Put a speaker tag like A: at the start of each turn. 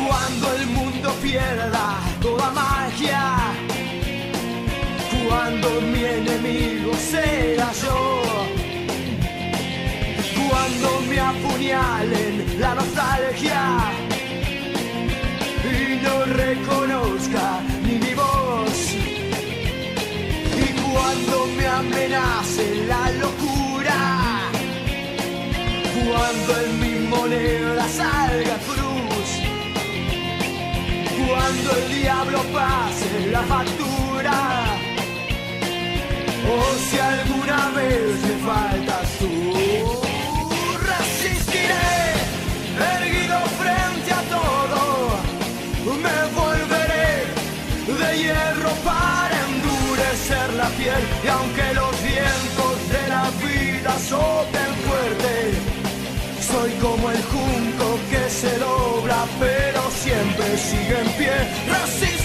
A: Cuando el mundo pierda toda magia, cuando mi enemigo sea yo, cuando me apuñalen la nostalgia y no reconozca ni mi voz, y cuando me amenace la locura, cuando en mi moneda salga cruz, cuando el diablo pase la factura, o si alguna vez me faltas tú, resistiré, erguido frente a todo, me volveré de hierro para endurecer la piel, y aunque los vientos de la vida soplen fuerte, soy como el junco que se dobla pero siempre sigue en pie. Resiste.